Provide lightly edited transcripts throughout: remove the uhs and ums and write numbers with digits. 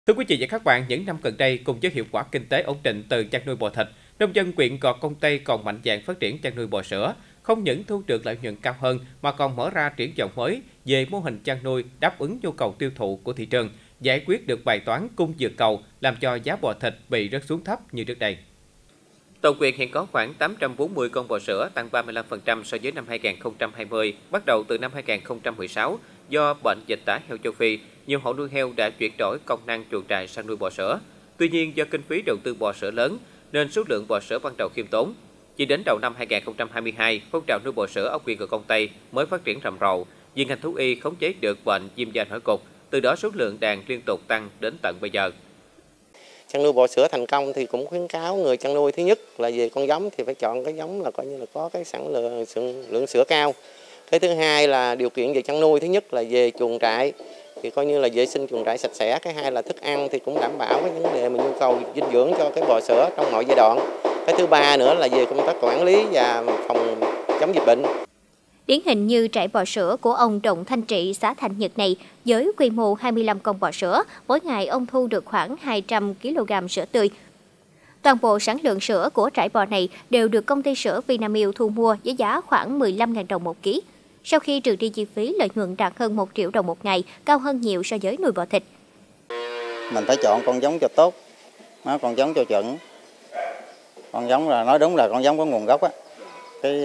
Thưa quý vị và các bạn, những năm gần đây cùng với hiệu quả kinh tế ổn định từ chăn nuôi bò thịt, nông dân huyện Gò Công Tây còn mạnh dạn phát triển chăn nuôi bò sữa, không những thu được lợi nhuận cao hơn mà còn mở ra triển vọng mới về mô hình chăn nuôi đáp ứng nhu cầu tiêu thụ của thị trường, giải quyết được bài toán cung vượt cầu, làm cho giá bò thịt bị rớt xuống thấp như trước đây. Toàn huyện hiện có khoảng 840 con bò sữa, tăng 35% so với năm 2020. Bắt đầu từ năm 2016, do bệnh dịch tả heo châu Phi, nhiều hộ nuôi heo đã chuyển đổi công năng chuồng trại sang nuôi bò sữa. Tuy nhiên, do kinh phí đầu tư bò sữa lớn, nên số lượng bò sữa ban đầu khiêm tốn. Chỉ đến đầu năm 2022, phong trào nuôi bò sữa ở huyện Gò Công Tây mới phát triển rầm rộ, vì ngành thú y khống chế được bệnh viêm da nổi cục. Từ đó số lượng đàn liên tục tăng đến tận bây giờ. Chăn nuôi bò sữa thành công thì cũng khuyến cáo người chăn nuôi, thứ nhất là về con giống thì phải chọn cái giống là coi như là có cái lượng sữa cao. Cái thứ hai là điều kiện về chăn nuôi, thứ nhất là về chuồng trại thì coi như là vệ sinh chuồng trại sạch sẽ. Cái hai là thức ăn thì cũng đảm bảo cái vấn đề mà nhu cầu dinh dưỡng cho cái bò sữa trong mọi giai đoạn. Cái thứ ba nữa là về công tác quản lý và phòng chống dịch bệnh. Điển hình như trại bò sữa của ông Đồng Thanh Trị, xã Thạnh Nhật này, với quy mô 25 con bò sữa, mỗi ngày ông thu được khoảng 200 kg sữa tươi. Toàn bộ sản lượng sữa của trại bò này đều được công ty sữa Vinamilk thu mua với giá khoảng 15.000 đồng một ký. Sau khi trừ đi chi phí, lợi nhuận đạt hơn 1 triệu đồng một ngày, cao hơn nhiều so với nuôi bò thịt. Mình phải chọn con giống cho tốt, con giống cho chuẩn. Con giống là nói đúng là con giống có nguồn gốc á. Cái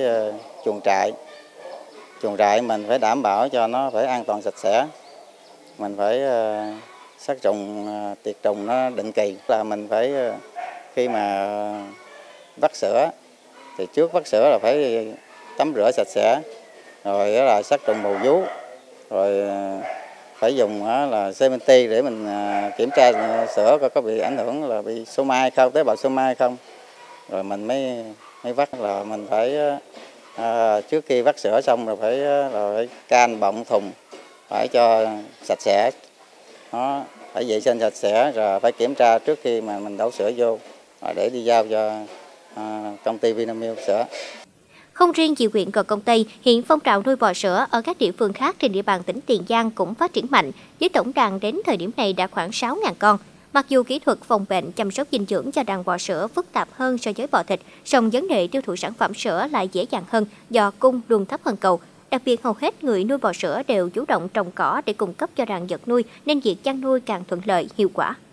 chuồng trại mình phải đảm bảo cho nó phải an toàn sạch sẽ. Mình phải sát trùng, tiệt trùng nó định kỳ. Là mình phải khi mà vắt sữa thì trước vắt sữa là phải tắm rửa sạch sẽ, rồi là sát trùng mùa vú, rồi phải dùng là Sementi để mình kiểm tra sữa coi có bị ảnh hưởng là bị số mai không, tế bào số mai không, rồi mình mới vắt. Là mình phải trước khi vắt sữa xong rồi phải can bọng thùng, phải cho sạch sẽ, nó phải vệ sinh sạch sẽ, rồi phải kiểm tra trước khi mà mình đổ sữa vô để đi giao cho công ty Vinamilk sữa. Không riêng chị huyện Gò Công Tây, hiện phong trào nuôi bò sữa ở các địa phương khác trên địa bàn tỉnh Tiền Giang cũng phát triển mạnh, với tổng đàn đến thời điểm này đã khoảng 6.000 con. Mặc dù kỹ thuật phòng bệnh, chăm sóc dinh dưỡng cho đàn bò sữa phức tạp hơn so với bò thịt, song vấn đề tiêu thụ sản phẩm sữa lại dễ dàng hơn do cung luôn thấp hơn cầu. Đặc biệt hầu hết người nuôi bò sữa đều chủ động trồng cỏ để cung cấp cho đàn vật nuôi, nên việc chăn nuôi càng thuận lợi, hiệu quả.